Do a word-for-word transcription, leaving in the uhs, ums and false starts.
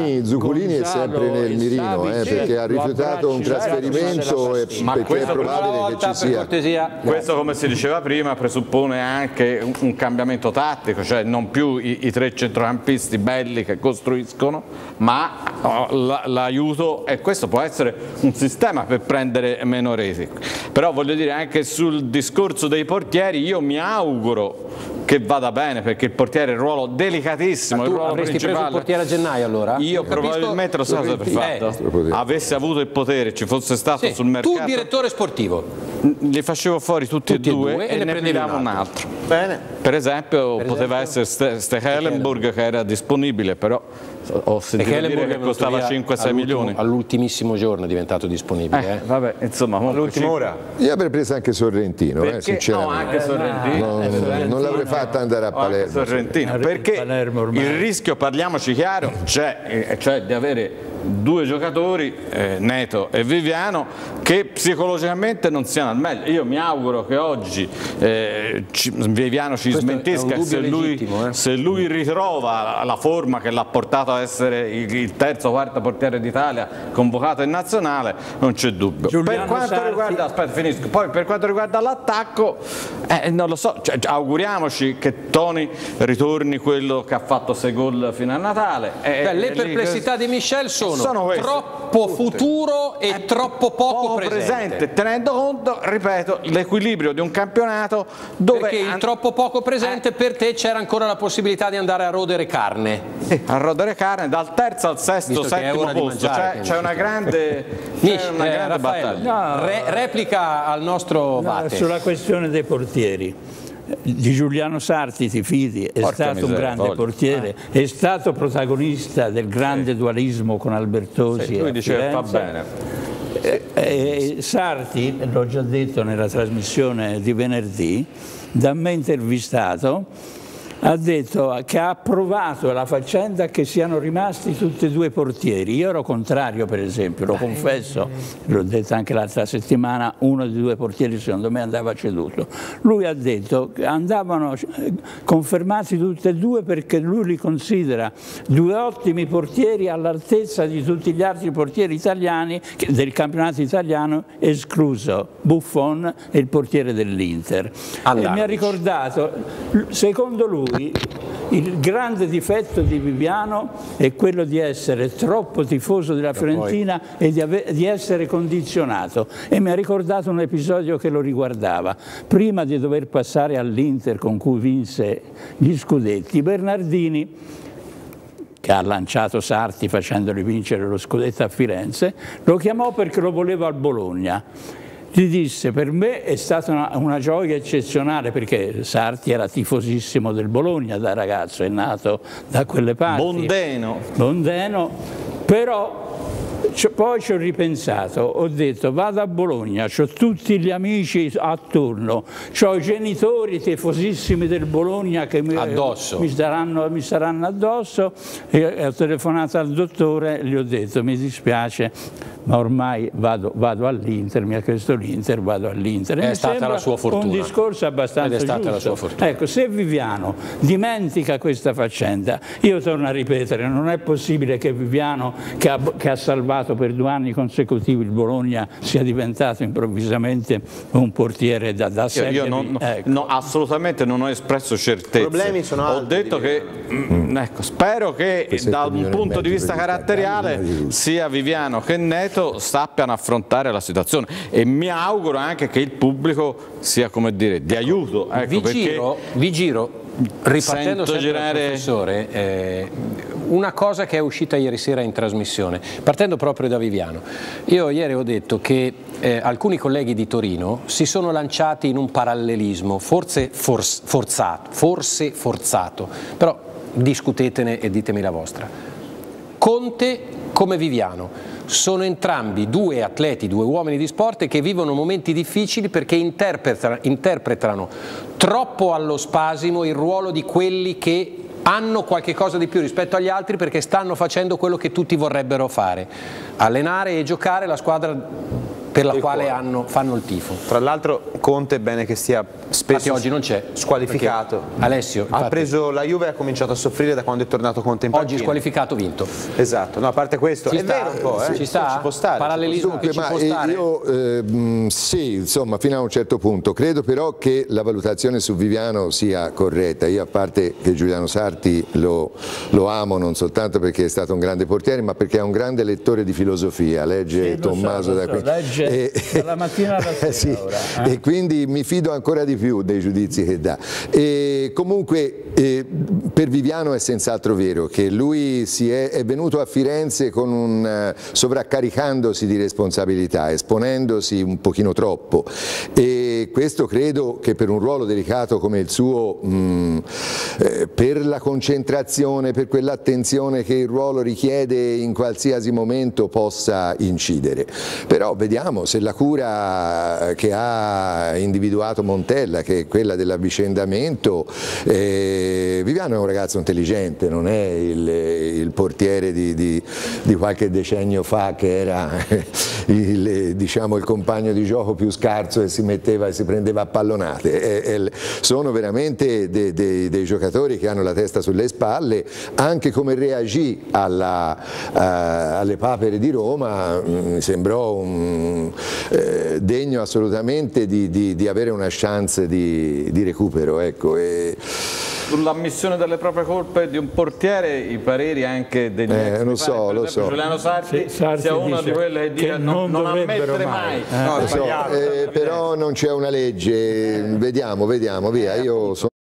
Zuccolini, Zuccolini è sempre nel mirino, eh, perché ha rifiutato un trasferimento e perché è probabile che ci sia. Questo, come si diceva prima, presuppone anche un, un cambiamento tattico, cioè non più i, i tre centrocampisti belli che costruiscono, ma oh, l'aiuto, e questo può essere un sistema per prendere meno reti. Però voglio dire, anche sul discorso dei portieri, io mi auguro che vada bene, perché il portiere è un ruolo delicatissimo. Ma tu il ruolo avresti principale. preso il portiere a gennaio allora? Io probabilmente lo so cosa avrei fatto. Eh. Avessi avuto il potere, ci fosse stato sì. sul mercato. Tu direttore sportivo? Li facevo fuori tutti, tutti e due, due e, e ne prendevo un altro. Bene. Per esempio per poteva esempio? essere Stekelenburg che era disponibile, però ho sentito dire che costava cinque sei milioni. All'ultimissimo giorno è diventato disponibile. Eh, eh. Vabbè, insomma, all'ultima ora. Io avrei preso anche Sorrentino, eh, sinceramente. No, anche Sorrentino. Eh, no, non l'avrei fatta andare a Palermo. Sorrentino, perché il rischio, parliamoci chiaro, c'è, cioè di avere due giocatori, eh, Neto e Viviano, che psicologicamente non siano al meglio. Io mi auguro che oggi eh, ci, Viviano ci Questo smentisca, se lui, eh. se lui ritrova la forma che l'ha portato a essere il, il terzo o quarto portiere d'Italia convocato in nazionale, non c'è dubbio. Giuliano per quanto Sarti. riguarda, aspetta, finisco. Poi per quanto riguarda l'attacco, eh, non lo so, cioè, auguriamoci che Toni ritorni quello che ha fatto sei gol fino a Natale. Eh, Beh, le perplessità di Michel sono, sono troppo futuro e troppo poco, poco presente. presente, tenendo conto, ripeto, l'equilibrio di un campionato dove... Perché il troppo poco presente eh, per te c'era ancora la possibilità di andare a rodere carne. Sì, a rodere carne dal terzo al sesto, Visto settimo posto, c'è cioè, una grande, Mich, una eh, grande battaglia. No, Re, replica al nostro no, Vate. Sulla questione dei portieri. Di Giuliano Sarti, ti fidi, è Porca stato miseria, un grande voglio. portiere, ah. è stato protagonista del grande sì. dualismo con Albertosi. Sì, lui diceva fa bene. Eh, eh, Sarti, l'ho già detto nella trasmissione di venerdì, da me intervistato, ha detto che ha approvato la faccenda che siano rimasti tutti e due i portieri. Io ero contrario, per esempio, lo confesso, l'ho detto anche l'altra settimana, uno dei due portieri secondo me andava ceduto. Lui ha detto che andavano confermati tutti e due perché lui li considera due ottimi portieri all'altezza di tutti gli altri portieri italiani del campionato italiano, escluso Buffon e il portiere dell'Inter. E mi ha ricordato, secondo lui, il grande difetto di Viviano è quello di essere troppo tifoso della Fiorentina e di, di essere condizionato, e mi ha ricordato un episodio che lo riguardava. Prima di dover passare all'Inter, con cui vinse gli scudetti, Bernardini, che ha lanciato Sarti facendoli vincere lo scudetto a Firenze, lo chiamò perché lo voleva al Bologna. Gli disse: per me è stata una, una gioia eccezionale, perché Sarti era tifosissimo del Bologna da ragazzo, è nato da quelle parti. Bondeno. Bondeno, però poi ci ho ripensato, ho detto vado a Bologna, ho tutti gli amici attorno, ho i genitori tifosissimi del Bologna che mi, mi, saranno, mi saranno addosso, e ho telefonato al dottore e gli ho detto mi dispiace, ma ormai vado, vado all'Inter, mi ha chiesto l'Inter, vado all'Inter. È stata la sua fortuna. Un discorso abbastanza Ed è stata giusto. La sua fortuna. Ecco, se Viviano dimentica questa faccenda, io torno a ripetere, non è possibile che Viviano, che ha, che ha salvato per due anni consecutivi il Bologna, sia diventato improvvisamente un portiere da, da serie Io, io non, ecco. no, assolutamente non ho espresso certezze. I problemi sono altri. Ho detto che, mm. ecco, spero che da un punto di vista caratteriale sia Viviano che Neto sappiano affrontare la situazione, e mi auguro anche che il pubblico sia, come dire, di aiuto. Ecco, vi, giro, vi giro, ripartendo sempre girare... dal professore, eh, una cosa che è uscita ieri sera in trasmissione, partendo proprio da Viviano. Io ieri ho detto che eh, alcuni colleghi di Torino si sono lanciati in un parallelismo, forse for forzato, forse forzato, però discutetene e ditemi la vostra. Conte come Viviano sono entrambi due atleti, due uomini di sport che vivono momenti difficili perché interpretano, interpretano troppo allo spasimo il ruolo di quelli che hanno qualche cosa di più rispetto agli altri, perché stanno facendo quello che tutti vorrebbero fare: allenare e giocare la squadra per la quale hanno, fanno il tifo. Tra l'altro Conte è bene che sia spesso oggi non c'è, squalificato. Alessio, ha preso la Juve e ha cominciato a soffrire da quando è tornato Conte in panchina. Oggi squalificato, vinto. Esatto, no, a parte questo, ci è sta, vero un po', eh? ci sta, ci può stare. Parallelismo Dunque, che ci ma può stare. Io eh, sì, insomma, fino a un certo punto. Credo però che la valutazione su Viviano sia corretta. Io, a parte che Giuliano Sarti lo, lo amo non soltanto perché è stato un grande portiere, ma perché è un grande lettore di filosofia, legge sì, Tommaso so, da qui. So, legge e, dalla mattina alla sera sì, ora, eh? E quindi mi fido ancora di più dei giudizi che dà. E comunque eh, per Viviano è senz'altro vero che lui si è, è venuto a Firenze con un, uh, sovraccaricandosi di responsabilità, esponendosi un pochino troppo, e questo credo che per un ruolo delicato come il suo, mh, eh, per la concentrazione, per quell'attenzione che il ruolo richiede in qualsiasi momento, possa incidere. Però vediamo se la cura che ha individuato Montella, che è quella dell'avvicendamento, eh, Viviano è un ragazzo intelligente, non è il, il portiere di, di, di qualche decennio fa che era il, diciamo, il compagno di gioco più scarso e si metteva e si prendeva a pallonate. È, è, sono veramente de, de, dei giocatori che hanno la testa sulle spalle. Anche come reagì alla, uh, alle papere di Roma mi sembrò un, eh, degno assolutamente di, di, di avere una chance di, di recupero, ecco. E... Sull'ammissione delle proprie colpe di un portiere, i pareri anche degli eh, ex, lo so, pare, lo so. Giuliano Sarti, sì, Sarti sia una di quelle che dice non, non ammettere mai, mai. Eh, no, so, eh, però non c'è una legge, vediamo, vediamo, via, io sono